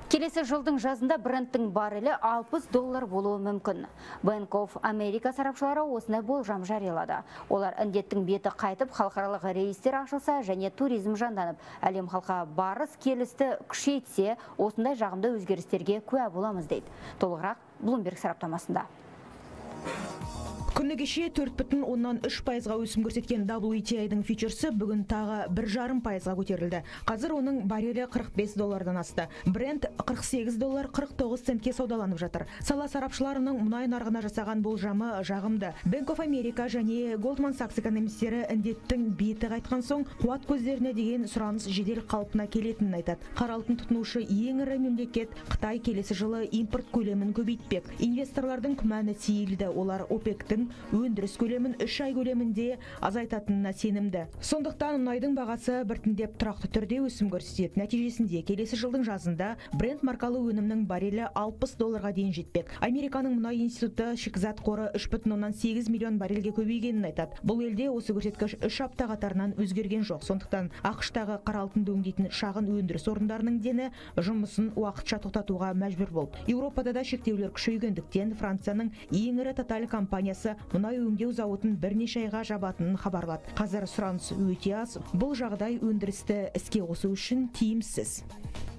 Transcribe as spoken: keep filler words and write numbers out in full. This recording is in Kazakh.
Келесі жылдың жазында бренттің баррелі алпыс доллар болуы мүмкін. Bank of America сарапшылары осындай болжам жариялады. Олар індеттің беті қайтып, халықаралық рейстер ашылса және туризм жанданып, әлем халқы барыс келісті күшейтсе, осындай жағымды өзгерістерге куә боламыз дейді. Толығырақ Bloomberg сараптамасында. Күні кеше төрт бүтін оннан үш пайызға өсім көрсеткен дабл ю ти ай-дың фьючерсі бүгін тағы бір жарым пайызға көтерілді. Қазір оның баррелі қырық бес доллардан асты. Брент қырық сегіз доллар қырық тоғыз центке саудаланып жатыр. Сала сарапшыларының мұнай нарығына жасаған болжамы жағымды. Bank of America және Goldman Sachs экономистері індеттің беті қайтқан соң қуат көздеріне деген сұраныс жедел қалпына келетінін айтады. Қара алтын тұтынушы ең ірі мемлекет Қытай келесі жылы импорт көлемін көбейтпек. Инвесторлардың күмәні сейілді. Олар ОПЕК-тің өндіріс көлемін үш ай көлемінде азайтатынына сенімді. Сондықтан мұнайдың бағасы біртіндеп тұрақты түрде өсім көрсетеді. Нәтижесінде келесі жылдың жазында Brent маркалы өнімнің баррелі алпыс долларға дейін жетпек. Американың мұнай институты шикізат қоры үш бүтін оннан сегіз миллион баррельге көбейгенін айтады. Бұл елде осы көрсеткіш үш апта қатарынан өзгерген жоқ. Сондықтан ақш-тағы қара алтынды өңдейтін шағын өндіріс орындарының дені жұмысын уақытша тоқтатуға мәжбүр болды. Еуропада да шектеулер күшейгендіктен Францияның ең ірі Total компаниясы мұнай өңдеу зауытын бірнеше айға жабатынын хабарлады. Қазір сұраныс өте аз. Бұл жағдай өндірісті іске қосу үшін тиімсіз.